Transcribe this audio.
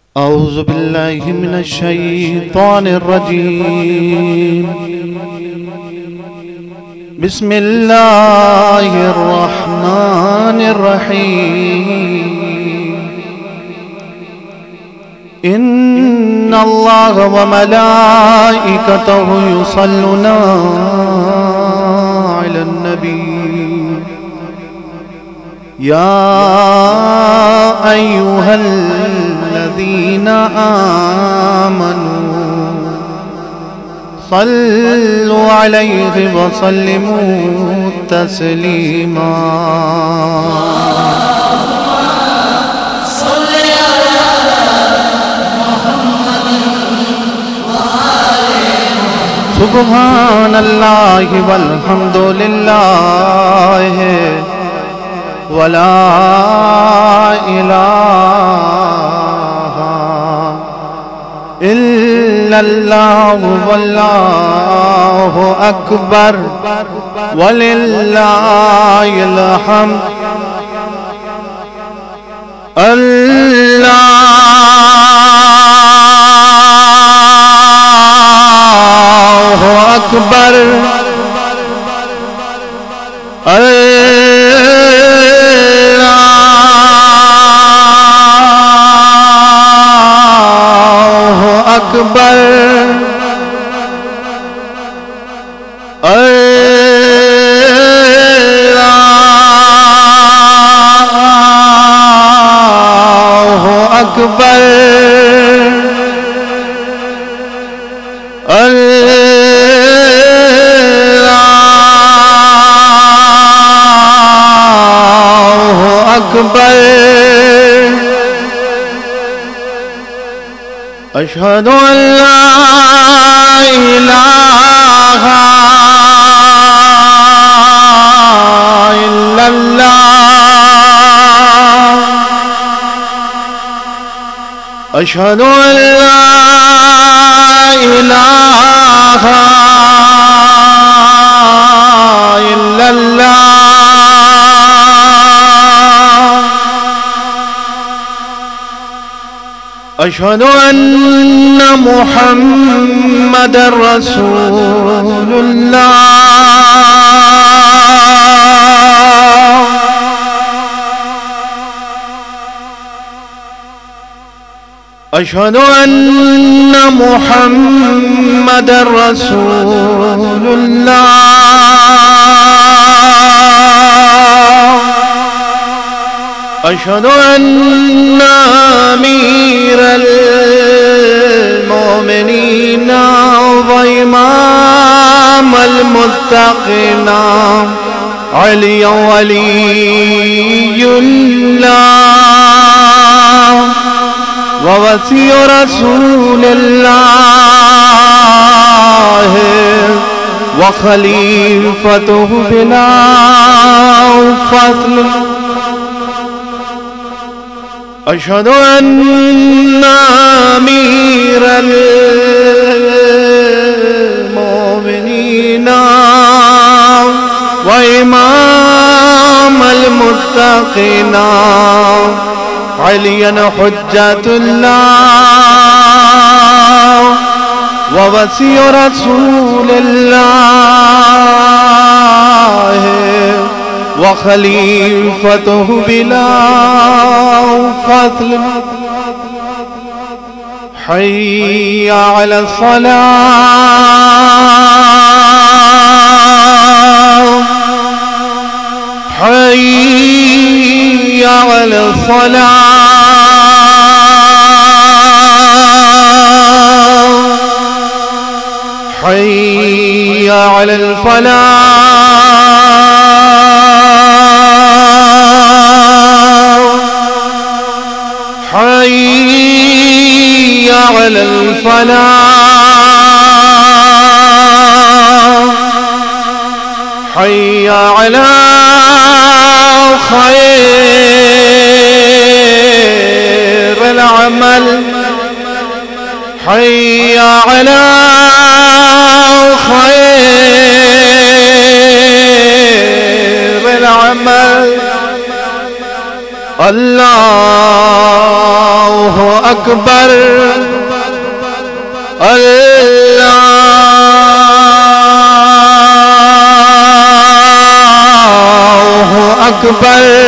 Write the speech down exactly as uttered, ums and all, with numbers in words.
أعوذ بالله من الشيطان الرجيم. بسم الله الرحمن الرحيم. إن الله وملائكته يصلون على النبي يا أيها الذين آمنوا صلوا عليه وسلموا تسليما. صل على محمد وآله. سبحان الله والحمد لله ولا إله إلا الله والله أكبر ولله الحمد. الله أكبر. أكبر. الله أكبر. الله أكبر. أشهد أن لا إله إلا الله. أشهد أن لا إله إلا الله. أشهد أن محمدًا رسول الله. أشهد أن محمدًا رسول الله. أشهد أن أمير المؤمنين وإمام المتقين علي ولي الله ووصي رسول الله وخليفته بلا فصل. أشهد أن أمير المؤمنين وإمام المتقين عليا حجة الله ووصي رسول الله وخليفته بلا فضل. حي على الصلاة. حي على الصلاة. حي على الفلاح. حي على الفلاح. حي على خير العمل. حي على خير العمل. الله अकबर अल्लाहु अकबर